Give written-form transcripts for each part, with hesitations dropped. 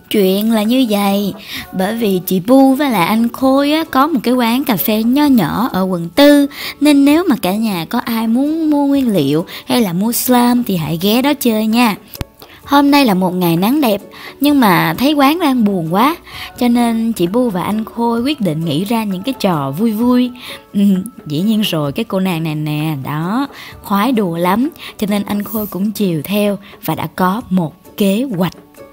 Chuyện là như vậy, bởi vì chị Bu với lại anh Khôi á, có một cái quán cà phê nho nhỏ ở quận 4. Nên nếu mà cả nhà có ai muốn mua nguyên liệu hay là mua slime thì hãy ghé đó chơi nha. Hôm nay là một ngày nắng đẹp, nhưng mà thấy quán đang buồn quá, cho nên chị Bu và anh Khôi quyết định nghĩ ra những cái trò vui vui. Dĩ nhiên rồi, cái cô nàng này nè, đó, khoái đùa lắm, cho nên anh Khôi cũng chiều theo và đã có một kế hoạch.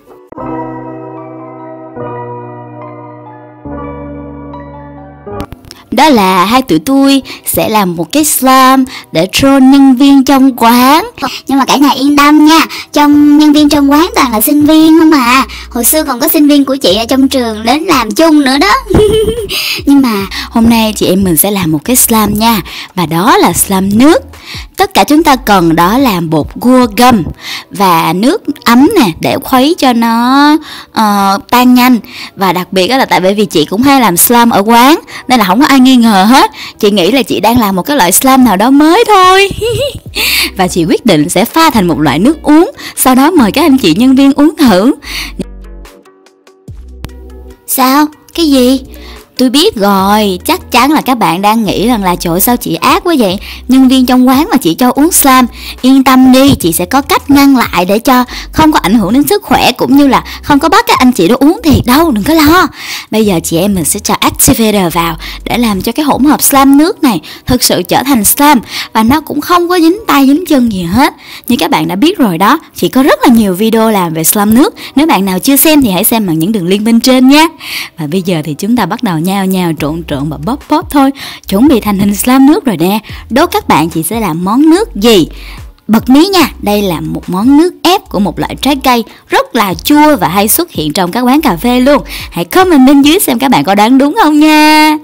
Đó là hai tụi tôi sẽ làm một cái slime để troll nhân viên trong quán. Nhưng mà cả nhà yên tâm nha, trong nhân viên trong quán toàn là sinh viên không à. Hồi xưa còn có sinh viên của chị ở trong trường đến làm chung nữa đó. Nhưng mà hôm nay chị em mình sẽ làm một cái slime nha. Và đó là slime nước. Tất cả chúng ta cần đó là bột gua gum và nước ấm nè, để khuấy cho nó tan nhanh. Và đặc biệt là tại bởi vì chị cũng hay làm slime ở quán, nên là không có ai nghi ngờ hết. Chị nghĩ là chị đang làm một cái loại slime nào đó mới thôi. Và chị quyết định sẽ pha thành một loại nước uống, sau đó mời các anh chị nhân viên uống thử. Sao? Cái gì? Tôi biết rồi, chắc chắn là các bạn đang nghĩ rằng là trời sao chị ác quá vậy, nhân viên trong quán mà chị cho uống slime. Yên tâm đi, chị sẽ có cách ngăn lại để cho không có ảnh hưởng đến sức khỏe, cũng như là không có bắt các anh chị đó uống thiệt đâu, đừng có lo. Bây giờ chị em mình sẽ cho activator vào để làm cho cái hỗn hợp slime nước này thực sự trở thành slime, và nó cũng không có dính tay dính chân gì hết. Như các bạn đã biết rồi đó, chị có rất là nhiều video làm về slime nước, nếu bạn nào chưa xem thì hãy xem bằng những đường link bên trên nhé. Và bây giờ thì chúng ta bắt đầu nhào trộn và bóp thôi, chuẩn bị thành hình slime nước rồi nè. Đố các bạn chị sẽ làm món nước gì? Bật mí nha, đây là một món nước ép của một loại trái cây rất là chua và hay xuất hiện trong các quán cà phê luôn. Hãy comment bên dưới xem các bạn có đoán đúng không nha.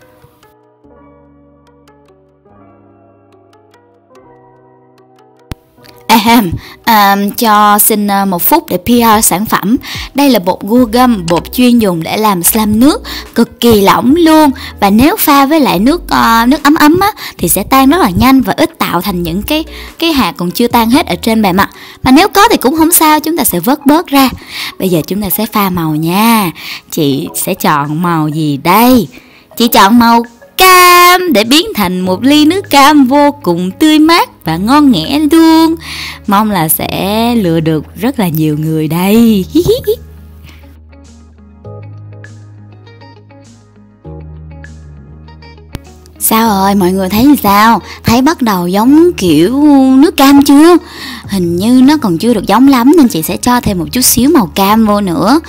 Cho xin 1 phút để PR sản phẩm. Đây là bột gua gum, bột chuyên dùng để làm slime nước, cực kỳ lỏng luôn. Và nếu pha với lại nước ấm ấm á, thì sẽ tan rất là nhanh và ít tạo thành những cái hạt còn chưa tan hết ở trên bề mặt. Mà nếu có thì cũng không sao, chúng ta sẽ vớt bớt ra. Bây giờ chúng ta sẽ pha màu nha. Chị sẽ chọn màu gì đây? Chị chọn màu cam để biến thành một ly nước cam vô cùng tươi mát và ngon nghẻ luôn. Mong là sẽ lừa được rất là nhiều người đây. Sao rồi, mọi người thấy sao? Thấy bắt đầu giống kiểu nước cam chưa? Hình như nó còn chưa được giống lắm, nên chị sẽ cho thêm một chút xíu màu cam vô nữa.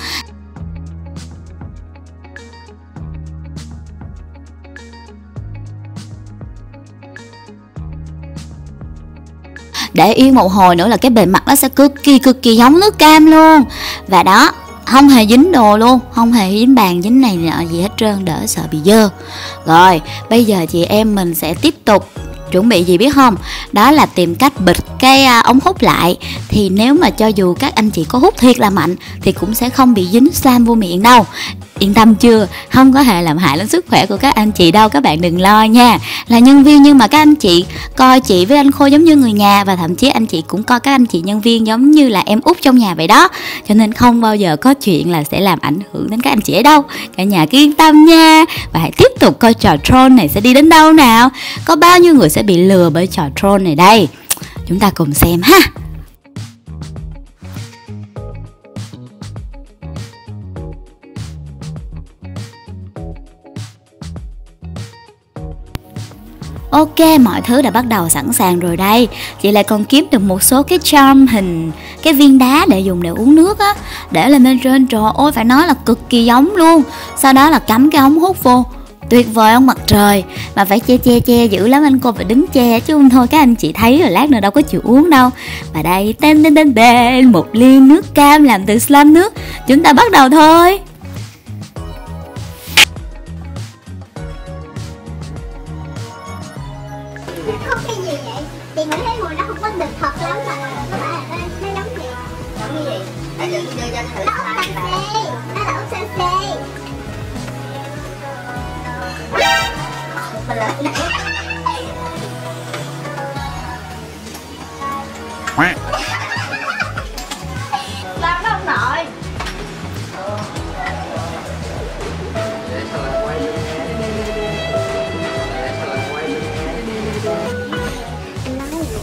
Để yên một hồi nữa là cái bề mặt nó sẽ cực kỳ giống nước cam luôn. Và đó, không hề dính đồ luôn, không hề dính bàn dính này nọ gì hết trơn, đỡ sợ bị dơ. Rồi, bây giờ chị em mình sẽ tiếp tục chuẩn bị gì biết không? Đó là tìm cách bịt cái ống hút lại. Thì nếu mà cho dù các anh chị có hút thiệt là mạnh thì cũng sẽ không bị dính slime vô miệng đâu. Yên tâm chưa? Không có hề làm hại đến sức khỏe của các anh chị đâu, các bạn đừng lo nha. Là nhân viên nhưng mà các anh chị coi chị với anh Khôi giống như người nhà, và thậm chí anh chị cũng coi các anh chị nhân viên giống như là em út trong nhà vậy đó. Cho nên không bao giờ có chuyện là sẽ làm ảnh hưởng đến các anh chị ấy đâu. Cả nhà cứ yên tâm nha. Và hãy tiếp tục coi trò troll này sẽ đi đến đâu nào. Có bao nhiêu người sẽ bị lừa bởi trò troll này đây? Chúng ta cùng xem ha. Ok, mọi thứ đã bắt đầu sẵn sàng rồi đây. Chị lại còn kiếm được một số cái charm hình cái viên đá để dùng để uống nước á, để lên bên trên. Trời ơi, phải nói là cực kỳ giống luôn. Sau đó là cắm cái ống hút vô. Tuyệt vời ông mặt trời. Mà phải che dữ lắm, anh cô phải đứng che chứ không thôi các anh chị thấy rồi lát nữa đâu có chịu uống đâu. Và đây, tên một ly nước cam làm từ slime nước. Chúng ta bắt đầu thôi. không cái gì vậy? Chị nghĩ thấy mùi nó không có được thật lắm mà. Nó bảo là nó giống gì? Giống cái gì? Để chị đưa cho thử. Nó ốc sensei. Nó là ốc sensei. Mình lên này. Làm đó ông nội.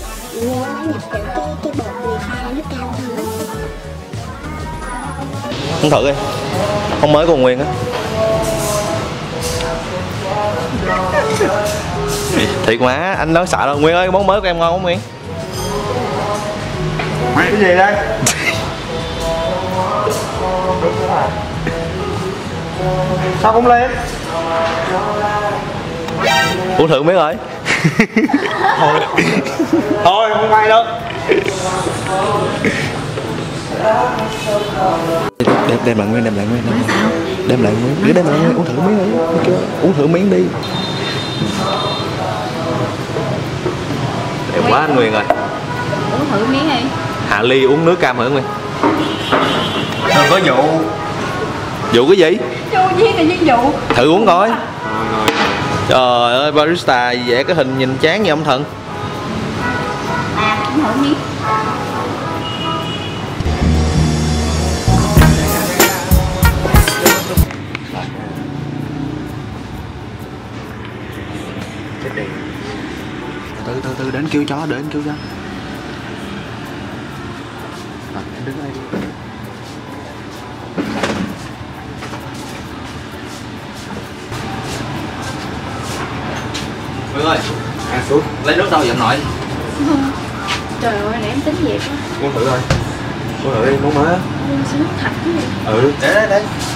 Như nó nhập từ cái bột người pha nước cam thôi. Không thử đi. Không mới của Nguyên á. Thiệt mà, anh nói sợ đâu. Nguyên ơi, món mới của em ngon không Nguyên? Cái gì đây? Sao không lên? Uống thử miếng rồi. Thôi không ai đâu. Đem lại Nguyên, đem lại Nguyên. Đem lại Nguyên, cứ đem lại Nguyên, uống thử miếng đi. Uống thử miếng đi. Đẹp quá anh Nguyên ơi. Uống thử miếng đi. Hạ Ly uống nước cam hả Nguyên? Đừng có dụ. Dụ cái gì? Vô nhiên là nhân dụ. Thử uống coi. Trời ơi, barista vẽ cái hình nhìn chán như ông Thần. Uống thử miếng. Từ đến kêu chó, đến kêu chó. Rồi, em đứng đây đi. Phương ơi, xuống lấy nước đâu vậy ông nội? Trời ơi, nãy em tính vậy quá. Uống thử thôi. Uống thử đi, uống mới á. Uống xíu nước thật chứ gì. Ừ, để.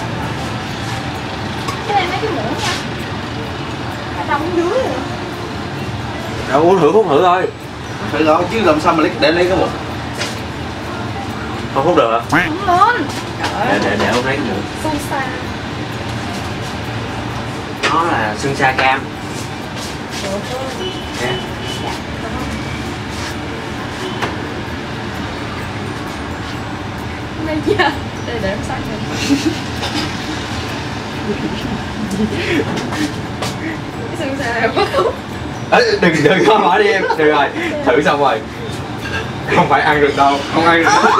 Cái này mấy cái muỗng nha. Ở trong dưới rồi. Đâu uống thử thôi. Thử thôi chứ làm sao mà lấy cái muỗng. Không hút được hả? Không lên. Trời ơi. Để uống lấy cái muỗng. Xôn xa. Nó là sương sa cam. Nè. Đây chưa? Để em xanh rồi. Cái xương xa này có khúc. Đừng có hỏi đi em. Được rồi, thử xong rồi. Không phải ăn được đâu, không ăn được đâu.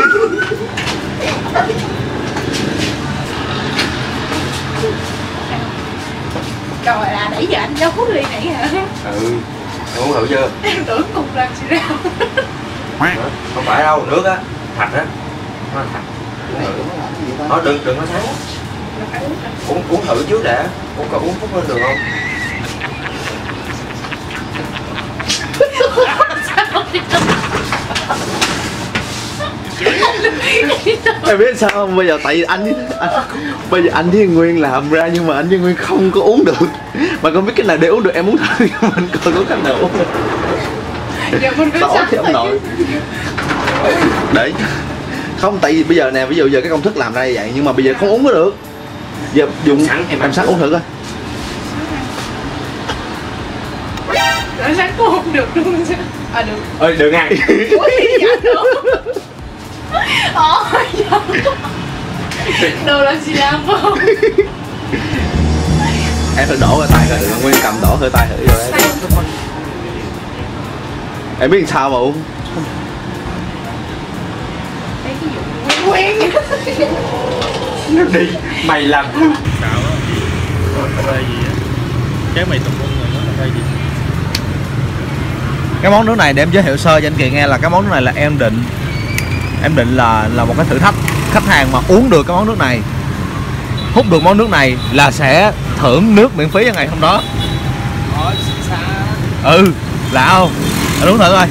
Rồi là nãy giờ anh cho hút ly nãy hả? Ừ, em uống thử chưa? Em tưởng cùng làm gì đâu. Không phải đâu, nước á, thạch á. Nó là thạch. Uống thử. Đừng có sáng. Uống thử trước đã. Uống phút lên được không? Em biết sao không? Bây giờ tại vì bây giờ anh với Nguyên làm ra nhưng mà anh với Nguyên không có uống được. Mà không biết cái nào để uống được, em muốn thử mình coi có cách nào uống được. Giờ mình Tốt thì ông nội. Để không, tại vì bây giờ nè, ví dụ giờ cái công thức làm ra như vậy nhưng mà bây giờ không uống có được. Giờ dùng em sẵn uống thử coi. Ở sáng cô không được luôn chứ. À được. Ơi đừng ăn. Ủa gì vậy được? Đồ làm gì làm không? Em phải đổ ra tay rồi, đừng Nguyên cầm đổ hơi tay thử rồi đấy. Em biết sao mà uống. Đây cái vụ quen. Nước đi, mày làm. Xạo á. Cà phê gì á? Cái mày tụi con người nó cà phê gì? Cái món nước này để em giới thiệu sơ cho anh Kỳ nghe là cái món nước này là em định là một cái thử thách. Khách hàng mà uống được cái món nước này, hút được món nước này là sẽ thưởng nước miễn phí cho ngày hôm đó. Ừ, lạ không? Anh uống thử coi.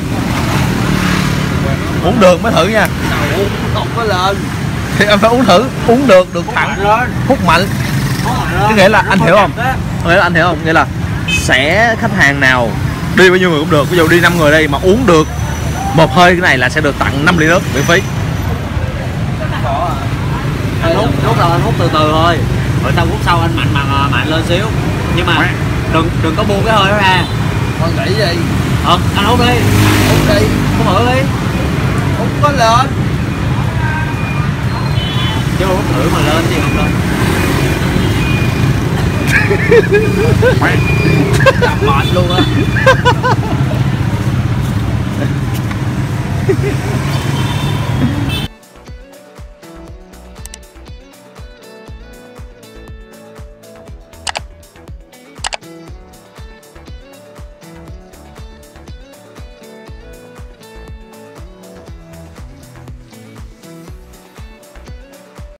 Uống được mới thử nha. Không có lên. Thì em phải uống thử, uống được thẳng, hút mạnh. Cái nghĩa là anh hiểu không? Nghĩa là sẽ khách hàng nào đi bao nhiêu người cũng được, ví dụ đi 5 người đây mà uống được một hơi cái này là sẽ được tặng 5 ly nước miễn phí. Anh hút rồi anh hút từ từ thôi, rồi sau hút sau anh mạnh lên xíu, nhưng mà đừng có buông cái hơi đó ra. Con nghĩ gì? Anh hút đi, hút thử đi, Không có lên. chứ hút thử mà lên thì không lên. Mệt luôn á.